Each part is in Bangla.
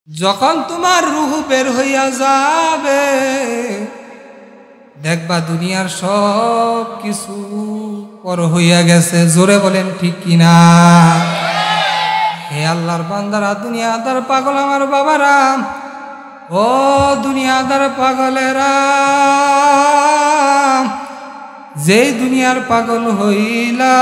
যখন তোমার রূহ বের হইয়া যাবে দেখবা দুনিয়ার সব কিছু পর হইয়া গেছে। জোরে বলেন ঠিক কিনা? হে আল্লাহর বান্দারা, দুনিয়াদার পাগল আমার বাবারা, ও দুনিয়াদার পাগলেরা, যেই দুনিয়ার পাগল হইলা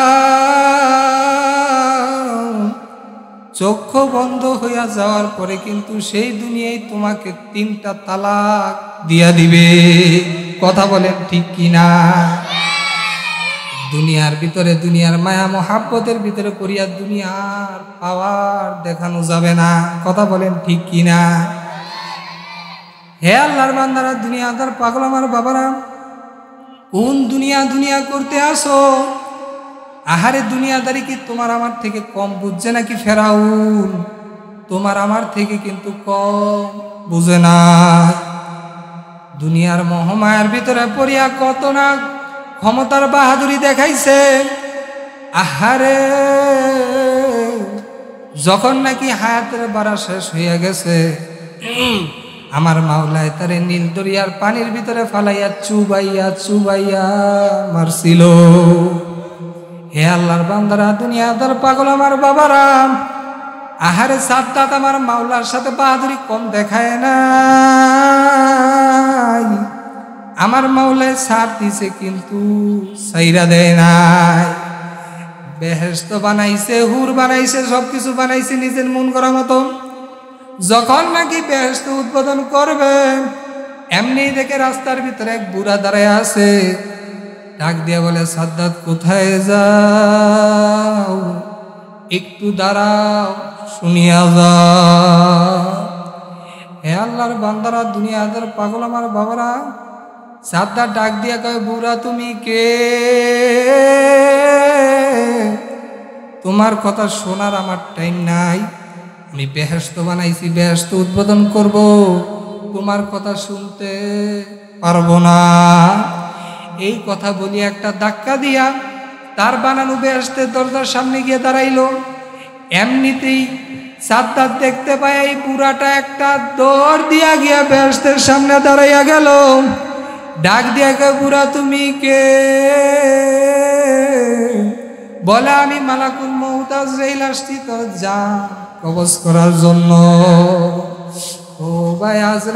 চক্ষু বন্ধ হইয়া যাওয়ার পরে কিন্তু সেই দুনিয়ায় তোমাকে 3টা তালাক দিয়া দিবে। কথা বলেন ঠিক কিনা? দুনিয়ার ভিতরে দুনিয়ার মায়া মোহাব্বতের ভিতরে পড়িয়া দুনিয়ার পাওয়ার দেখানো যাবে না। কথা বলেন ঠিক কিনা? হে আল্লাহর বান্দারা, দুনিয়াদার পাগল আমার বাবারা, কোন দুনিয়া দুনিয়া করতে আসো? আহারে দুনিয়াদারি কি তোমার আমার থেকে কম বুঝছে নাকি? ফেরাউন তোমার আমার থেকে কিন্তু কম বুঝে না। দুনিয়ার মোহমায়ার ভিতরে পড়িয়া কত না ক্ষমতার বাহাদুরি দেখাইছে। আহারে যখন নাকি হায়াতের বাড়া শেষ হইয়া গেছে, আমার মাওলায় তারে নীল দরিয়ার পানির ভিতরে ফালাইয়া চুবাইয়া চুবাইয়া মারছিল। হে আল্লাহর বান্দারা, দুনিয়াদার পাগল আমার বাবারা, আহারে সাদ্দাত আমার মাওলার সাথে বাহাদুরি কম দেখায় না। আমার মাওলায় ছাড় দিছে কিন্তু সাইরা দেয় নাই। বেহেশত বানাইছে, হুর বানাইছে, সবকিছু বানাইছে নিজের মন করা মতো। যখন নাকি বেহেশত উদ্বোধন করবে, এমনি দেখে রাস্তার ভিতরে এক বুড়া দাঁড়ায় আছে। ডাক দিয়া বলে, সাদ্দাত কোথায় যাও? একটু দাঁড়াও, শুনিয়া যাও। হে আল্লাহর বান্দারা, দুনিয়াদার পাগল আমার বাবারা, সাদ্দাত ডাক দিয়া কয়, বুড়া তুমি কে? তোমার কথা শোনার আমার টাইম নাই। আমি বেহেশত বানাইছি, বেহেশত উদ্বোধন করব, তোমার কথা শুনতে পারবো না। এই কথা বলি একটা ধাক্কা দিয়া তার বানানো বেহেশতের দরজার সামনে গিয়ে দাঁড়াইলো। এমনিতেই সাদ্দাত দেখতে পায় এই বুড়াটা একটা দৌড় দিয়া গিয়া বেহেশতের সামনে দাঁড়াইয়া গেল। ডাক দিয়া কে, বুড়া তুমি কে? বলে, আমি মালাকুল মউত আজরাইল আসছি তোর জান কবজ করার জন্য। ও ভাই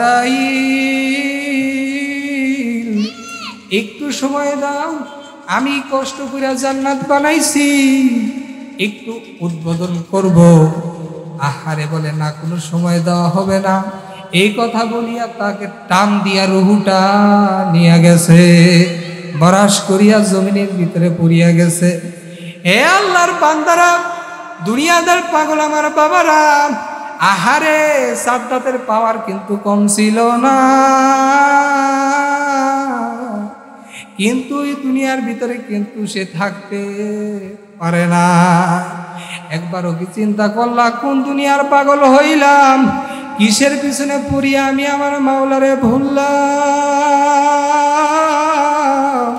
আজরাইল, একটু সময় দাও, আমি কষ্ট করে জান্নাত বানাইছি, একটু উদ্বোধন করব। আহারে বলে, না, কোনো সময় দেওয়া হবে না। এই কথা বলিয়া তাকে টান দিয়া রুহুটা নিয়ে গেছে, বরাস করিয়া জমিনের ভিতরে পড়িয়া গেছে। হে আল্লাহর বান্দারা, দুনিয়াদার পাগল আমার বাবারা, আহারে সাদ্দাতের পাওয়ার কিন্তু কম ছিল না, কিন্তু এই দুনিয়ার ভিতরে কিন্তু সে থাকতে পারে না। একবারও কি চিন্তা করলা কোন দুনিয়ার পাগল হইলাম? কিসের পিছনে পড়িয়া আমি আমার মাওলারে ভুললাম?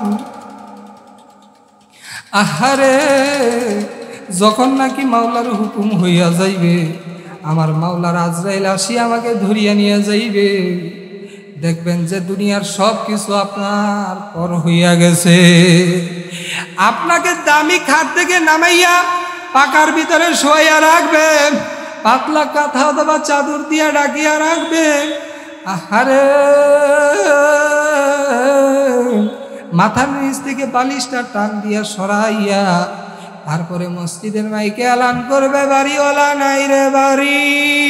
আহারে যখন নাকি মাওলার হুকুম হইয়া যাইবে, আমার মাওলার আজরাইল আসি আমাকে ধরিয়া নিয়ে যাইবে, দেখবেন যে দুনিয়ার সব কিছু আপনার পর হইয়া গেছে। আপনাকে দামি খাট থেকে নামাইয়া পাকার ভিতরে শোয়া রাখবে, পাতলা কাঁথা অথবা চাদর দিয়া ডাকিয়া রাখবে। আহারে মাথার নিচ থেকে বালিশটা টান দিয়া সরাইয়া তারপরে মসজিদের মাইকে এলান করবে, বাড়িওয়ালা নাই রে বাড়ি,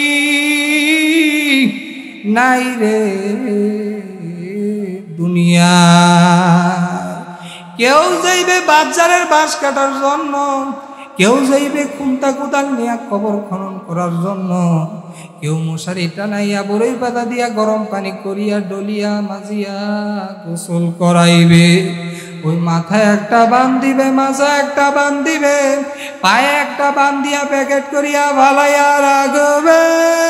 নাই রে দুনিয়া। কেউ যাইবে বাজারের বাঁশ কাটার জন্য, কেউ যাইবে খুঁটা কোদাল নিয়ে কবর খনন করার জন্য, কেউ মশারি টানাইয়া বড়ই পাতা দিয়া গরম পানি করিয়া ডলিয়া মাজিয়া গোসল করাইবে। ওই মাথায় একটা বান দিবে, মাথা একটা বান দিবে, পায়ে একটা বান দিয়া প্যাকেট করিয়া ভালাইয়া রাখবে।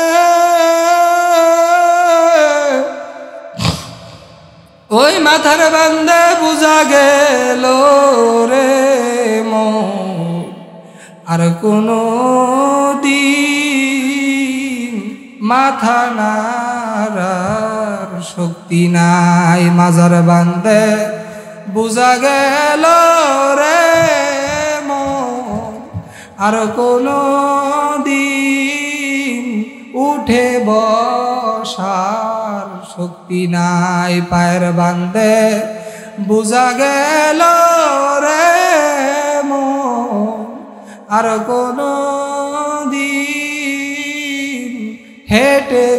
ওই মাথার বান্দে বুঝা গেল রে মন, আর কোনো দিন মাথা নাড়ার শক্তি নাই। মাজার বান্দে বুঝা গেল রে মন, আর কোনো দিন উঠে বসার শক্তি নাই। পায়ের বান্দে বুঝা গেল রে মন, আর কোনো দিন হেঁটে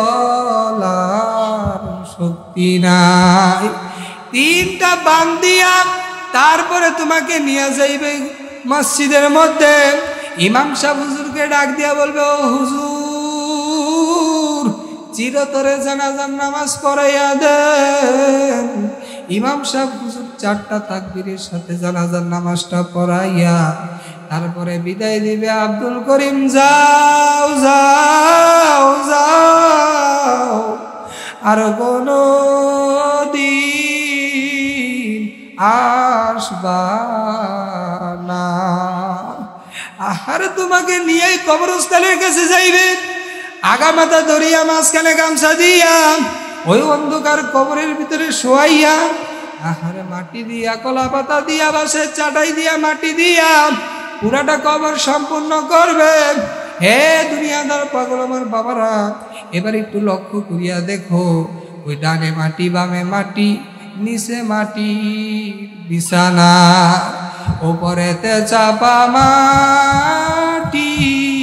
চলার শক্তি নাই। তিনটা বান্দিয়া তারপরে তোমাকে নিয়ে যাইবে মসজিদের মধ্যে। ইমাম সাহেব হুজুরকে ডাক দিয়া বলবে, ও হুজুর, চিরতরে জানাজার নামাজ পড়াইয়া দেন। ইমাম সাহেব হুজুর 4টা তাকবীরের সাথে জানাজার নামাজটা পড়াইয়া তারপরে বিদায় দিবে। আব্দুল করিম যাও যাও যাও, আর কোনো দিন আসবা না। আহার তোমাকে নিয়ে কবরস্থানের কাছে যাইবে, আগামাথা ধরিয়া মাঝখানে গামছা দিয়া ওই অন্ধকার কবরের ভিতরে শোয়াইয়া, আহারে মাটি দিয়া, কলা পাতা দিয়া, বাঁশের চাটাই দিয়া, মাটি দিয়া পুরাটা কবর সম্পূর্ণ করবে। হে দুনিয়াদার পাগল আমার বাবারা, এবার একটু লক্ষ্য করিয়া দেখো, ওই ডানে মাটি, বামে মাটি, নিচে মাটি বিছানা, ওপরেতে চাপা মাটি,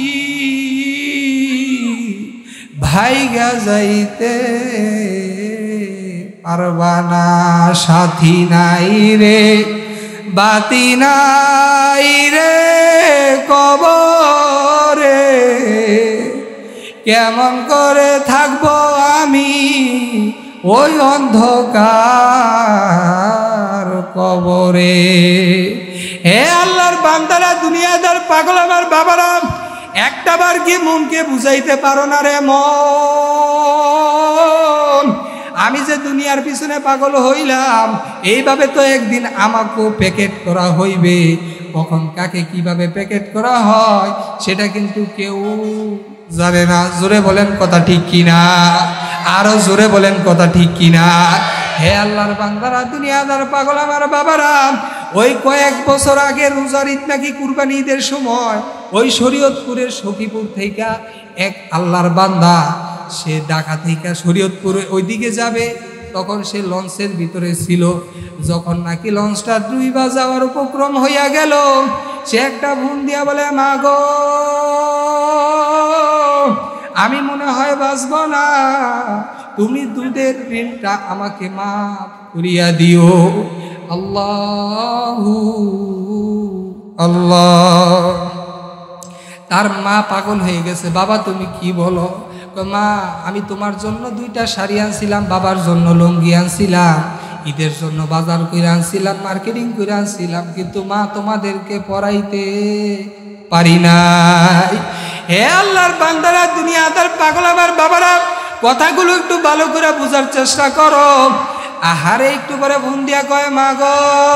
ভাইগা যাইতে পারবানা। সাথী নাই রে, বাতি নাই রে কবরে, কেমন করে থাকবো আমি ওই অন্ধকার কবরে। হে আল্লাহর বান্দারা, দুনিয়াদার পাগল আমার বাবারা, একটাবার কি মনকে বুঝাইতে পারো না রে মন, আমি যে দুনিয়ার পিছনে পাগল হইলাম, এইভাবে তো একদিন আমাকেও প্যাকেট করা হইবে। কখন কাকে কিভাবে প্যাকেট করা হয় সেটা কিন্তু কেউ জানে না। জোরে বলেন কথা ঠিক কিনা, আরো জোরে বলেন কথা ঠিক কিনা। হে আল্লাহর বান্দারা, দুনিয়াদার পাগল আমার বাবারা, ওই কয়েক বছর আগে রোজার ঈদ নাকি কুরবানি ঈদের সময় ওই শরীয়তপুরের সখীপুর থেকে এক আল্লাহর বান্দা, সে ঢাকা থেকে শরীয়তপুরে ওইদিকে যাবে, তখন সে লঞ্চের ভিতরে ছিল। যখন নাকি লঞ্চটা ডুইবা যাওয়ার উপক্রম হইয়া গেল, সে একটা ফোন দিয়া বলে, মা গো, আমি মনে হয় বাঁচব না, তুমি দুধের ঋণটা আমাকে মাফ করিয়া দিও। আল্লাহু আল্লাহ। তার মা পাগল হয়ে গেছে, বাবা তুমি কি বলো? মা, আমি তোমার জন্য 2টা শাড়ি আনছিলাম, বাবার জন্য লুঙ্গি আনছিলাম, ঈদের জন্য বাজার করে আনছিলাম, মার্কেটিং করে আনছিলাম, কিন্তু মা তোমাদেরকে পড়াইতে পারি নাই। হে আল্লাহর বান্দারা, দুনিয়াদার পাগল আমার বাবারা, কথাগুলো একটু ভালো করে বোঝার চেষ্টা করো। আহারে একটু পরে ফোন দিয়া কয়, মা গো,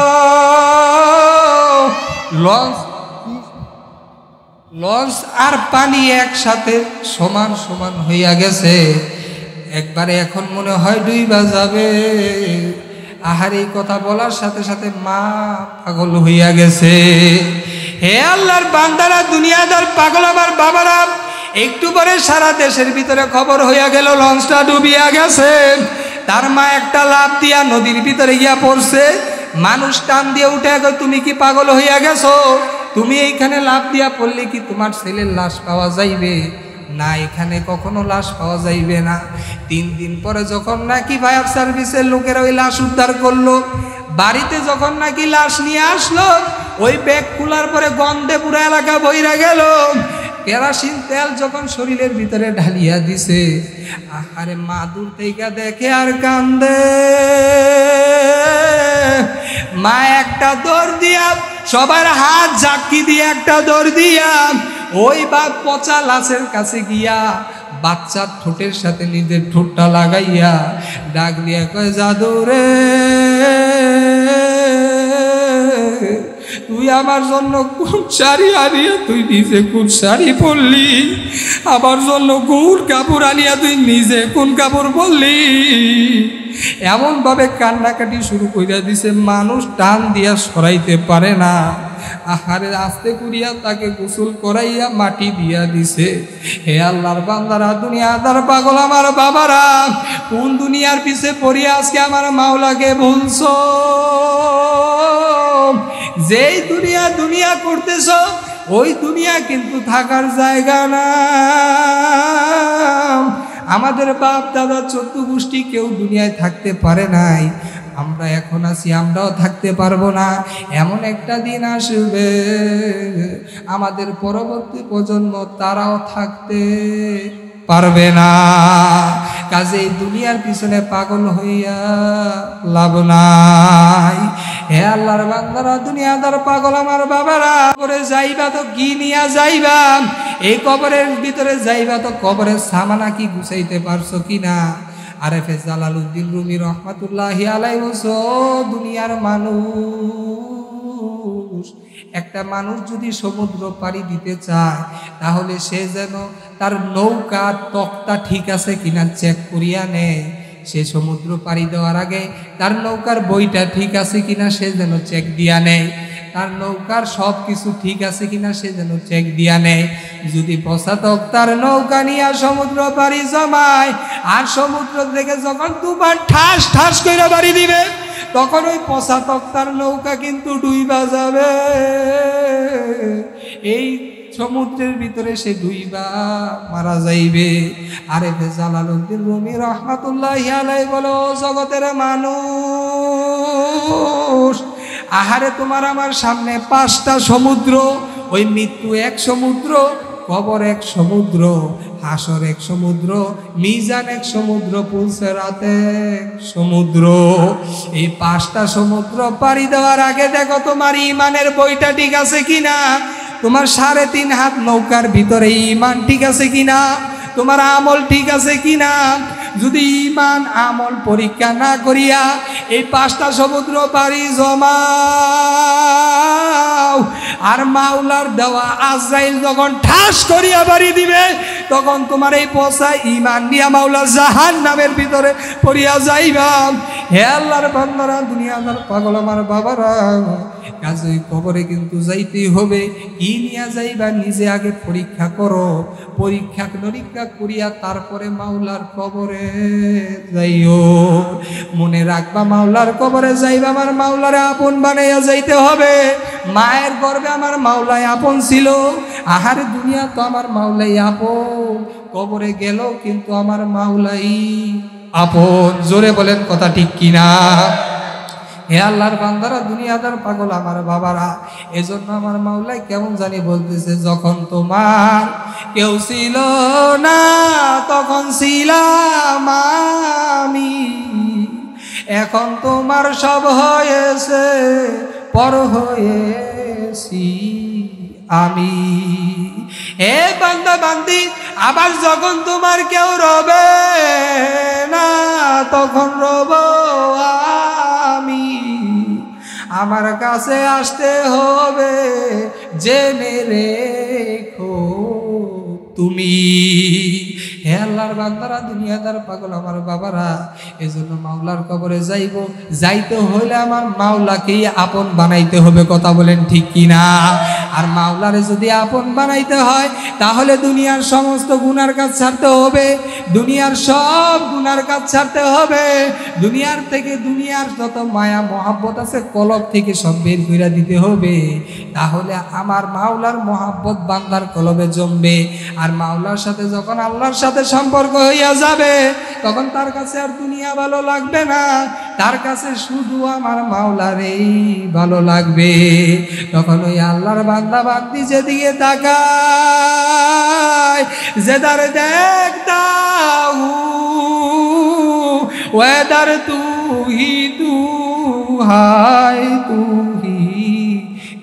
লঞ্চ আর পানি একসাথে সমান সমান হইয়া গেছে, একবারে এখন মনে হয় ডুইবা যাবে। আহার এই কথা বলার সাথে সাথে মা পাগল হইয়া গেছে। হে আল্লাহর বান্দারা, দুনিয়াদার পাগল আমার বাবারা, একটু পরে সারা দেশের ভিতরে খবর হইয়া গেল লঞ্চটা ডুবিয়া গেছে। তার মা একটা লাফ দিয়া নদীর ভিতরে গিয়া পড়ছে। মানুষ টান দিয়ে উঠে, তুমি কি পাগল হইয়া গেছো? তুমি এইখানে লাফ দিয়া পড়লে কি তোমার ছেলের লাশ পাওয়া যাইবে? না, এখানে কখনো লাশ পাওয়া যাইবে না। 3 দিন পরে যখন নাকি ফায়ার সার্ভিসের লোকেরা ওই লাশ উদ্ধার করলো, বাড়িতে যখন নাকি লাশ নিয়ে আসলো, ওই ব্যাগ খোলার পরে গন্ধে পুরো এলাকা বইরা গেল। কেরাসিন তেল যখন শরীরের ভিতরে ঢালিয়া দিছে, আহারে মা দূর থেকে দেখে আর কান্দে। মা একটা দৌড় দিয়া, সবার হাত ঝাঁকি দিয়ে একটা দৌড় দিয়া ওই বাপ পচা লাশের কাছে গিয়া বাচ্চার ঠোঁটের সাথে নিজের ঠোঁটটা লাগাইয়া ডাক দিয়া কয়, জাদু রে তুই আমার জন্য কোন শাড়ি আনিয়া তুই নিজে কোন শাড়ি পরলি, আমার জন্য কোন কাপড় আনিয়া তুই নিজে কোন কাপড় পরলি। এমনভাবে কান্নাকাটি শুরু করিয়া দিছে, মানুষ টান দিয়া সরাইতে পারে না। আহারে আস্তে করিয়া তাকে গোসল করাইয়া মাটি দিয়া দিছে। হে আল্লাহর বান্দারা, দুনিয়াদার পাগল আমার বাবারা, কোন দুনিয়ার পিছে পড়িয়া আজকে আমার মাওলাকে ভুলছো? যেই দুনিয়া দুনিয়া করতেছ, ওই দুনিয়া কিন্তু থাকার জায়গা না। আমাদের বাপ দাদা 14 গোষ্ঠী কেউ দুনিয়ায় থাকতে পারে নাই, আমরা এখন আছি, আমরাও থাকতে পারবো না। এমন একটা দিন আসবে আমাদের পরবর্তী প্রজন্ম তারাও থাকতে পারবে না। কাজেই দুনিয়ার পিছনে পাগল হইয়া লাভ নাই। হে আল্লাহর বান্দারা, দুনিয়াদার পাগল আমার বাবারা, কবরে যাইবা তো কি নিয়া যাইবা? এই কবরের ভিতরে যাইবা তো কবরের সামানা কি গুছাইতে পারছো কিনা? আরেফে জালালউদ্দিন রুমি রহমাতুল্লাহি আলাইহি বলছো, দুনিয়ার মানুষ, একটা মানুষ যদি সমুদ্র পাড়ি দিতে চায় তাহলে সে যেন তার নৌকার তক্তা ঠিক আছে কিনা চেক করিয়া নেয়। সে সমুদ্র পাড়ি দেওয়ার আগে তার নৌকার বইটা ঠিক আছে কিনা সে যেন চেক দিয়া নেয়, তার নৌকার সব কিছু ঠিক আছে কিনা সে যেন চেক দিয়া নেয়। যদি পশ্চাতক তার নৌকা নিয়ে সমুদ্র পাড়ি জমায়, আর সমুদ্র থেকে যখন দুবার ঠাস ঠাস করে বাড়ি দিবে, তখন ওই পশ্চাতক তার নৌকা কিন্তু ডুইবা যাবে। এই সমুদ্রের ভিতরে সে ডুইবা মারা যাইবে। আরেফে জালালউদ্দিন রুমি রহমাতুল্লাহি আলাইহি বলো, জগতের মানুষ, আহারে তোমার আমার সামনে 5টা সমুদ্র, ওই মৃত্যু এক সমুদ্র, কবর এক সমুদ্র, হাসর এক সমুদ্র, মিজান এক সমুদ্র, পুলসেরাত এক সমুদ্র। এই 5টা সমুদ্র পাড়ি দেওয়ার আগে দেখো তোমার ইমানের বইটা ঠিক আছে কিনা, তোমার 3.5 হাত নৌকার ভিতরে ইমান ঠিক আছে কিনা, তোমার আমল ঠিক আছে কিনা। যদি ইমান আমল পরীক্ষা না করিয়া এই 5টা সমুদ্র পাড়ি জমাও, আর মাওলার দেওয়া আজরাইল যখন ঠাস করিয়া বাড়ি দিবে, তখন তোমার এই পচা ইমান নিয়া মাওলা জাহান্নামের ভিতরে পড়িয়া যাইবা। হে আল্লাহর বান্দারা, দুনিয়াদার পাগল আমার বাবারা, কাজেই কবরে কিন্তু যাইতেই হবে। কি নিয়া যাইবা নিজে আগে পরীক্ষা করো, পরীক্ষা নিরীক্ষা করিয়া তারপরে মাওলার কবরে যাইও। মনে রাখবা, মাওলার কবরে যাইবা আমার মাওলারে আপন বানাইয়া যাইতে হবে। মায়ের গর্ভে আমার মাওলাই আপন ছিল, আহারে দুনিয়া তো আমার মাওলাই আপন, কবরে গেল কিন্তু আমার মাওলাই আপন। জোরে বলেন কথা ঠিক কিনা? হে আল্লাহর বান্দারা, দুনিয়াদার পাগল আমার বাবারা, এজন্য আমার মাওলাই কেমন জানি বলতেছে, যখন তোমার কেউ ছিল না তখন ছিলাম আমি, এখন তোমার সব হয়েছে পর হয়েছি আমি। হে বান্দা বান্দি, আবার যখন তোমার কেউ রবে না তখন রব আমি। আমার কাছে আসতে হবে জেনে রেখো তুমি। হে আল্লাহর বান্দারা, দুনিয়াদার পাগল আমার বাবারা, এজন্য মাওলার কবরে যাইব, যাইতে হলে আমার মাওলাকেই আপন বানাইতে হবে। কথা বলেন ঠিক কিনা? আর মাওলারে যদি আপন বানাইতে হয় তাহলে দুনিয়ার সমস্ত গুনার কাজ ছাড়তে হবে, দুনিয়ার সব গুনার কাজ ছাড়তে হবে, দুনিয়ার থেকে দুনিয়ার যত মায়া মহাব্বত আছে কলব থেকে সব বের করে দিতে হবে। তাহলে আমার মাওলার মহাব্বত বান্দার কলবে জমবে। আর মাওলার সাথে যখন আল্লাহর সাথে সম্পর্ক হইয়া যাবে, তখন তার কাছে আর দুনিয়া ভালো লাগবে না, তার কাছে শুধু আমার মাওলারেই ভালো লাগবে। তখন ওই আল্লাহর বান্দা বান্দি যেদিকে তাকায়, যেদার দেখতাম ওয়েদার তুহি তু হায় তুহি